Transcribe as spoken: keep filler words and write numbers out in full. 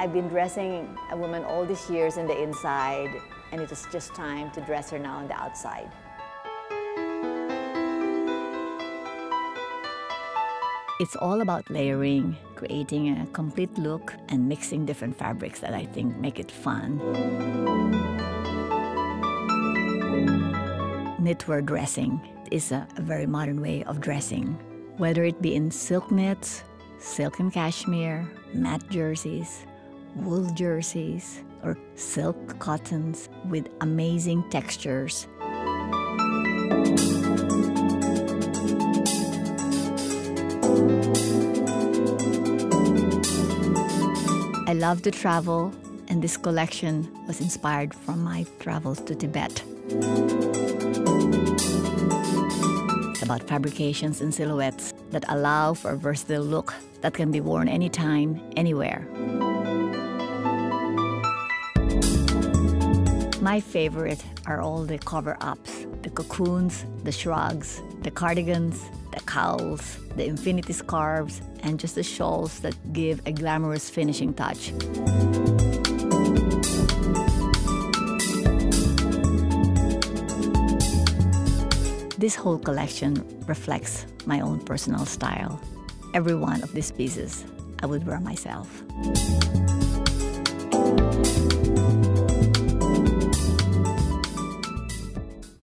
I've been dressing a woman all these years in the inside, and it was just time to dress her now on the outside. It's all about layering, creating a complete look, and mixing different fabrics that I think make it fun. Knitwear dressing is a, a very modern way of dressing, whether it be in silk knits, silk and cashmere, matte jerseys, wool jerseys, or silk cottons with amazing textures. I love to travel, and this collection was inspired from my travels to Tibet. It's about fabrications and silhouettes that allow for a versatile look that can be worn anytime, anywhere. My favorite are all the cover-ups, the cocoons, the shrugs, the cardigans, the cowls, the infinity scarves, and just the shawls that give a glamorous finishing touch. This whole collection reflects my own personal style. Every one of these pieces I would wear myself.